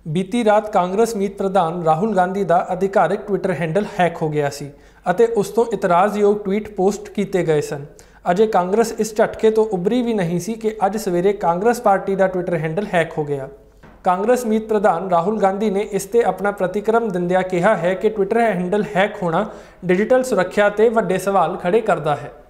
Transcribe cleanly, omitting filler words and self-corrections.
बीती रात कांग्रेस मीत प्रधान राहुल गांधी का अधिकारिक ट्विटर हैंडल हैक हो गया सी अते उस तो इतराज़योग ट्वीट पोस्ट किए गए सन। अजे कांग्रेस इस झटके तो उभरी भी नहीं सी कि अज सवेरे कांग्रेस पार्टी का ट्विटर हैंडल हैक हो गया। कांग्रेस मीत प्रधान राहुल गांधी ने इस ते अपना प्रतिक्रम दिंदिया कहा है कि ट्विटर हैंडल हैक होना डिजिटल सुरक्षा ते वड्डे सवाल खड़े करता है।